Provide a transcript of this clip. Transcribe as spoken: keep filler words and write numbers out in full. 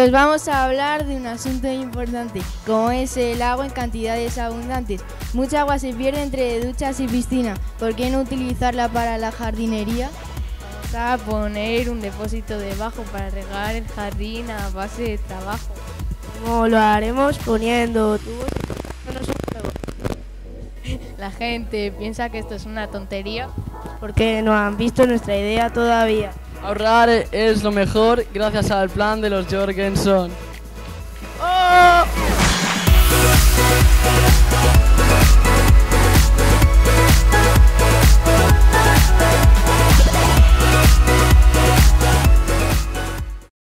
os vamos a hablar de un asunto importante, como es el agua en cantidades abundantes. Mucha agua se pierde entre duchas y piscina. ¿Por qué no utilizarla para la jardinería? Vamos a poner un depósito debajo para regar el jardín a base de trabajo. ¿Cómo lo haremos? Poniendo tubos y cortándonos un huevo. La gente piensa que esto es una tontería. Porque no han visto nuestra idea todavía. Ahorrar es lo mejor gracias al plan de los Jorgensen. ¡Oh!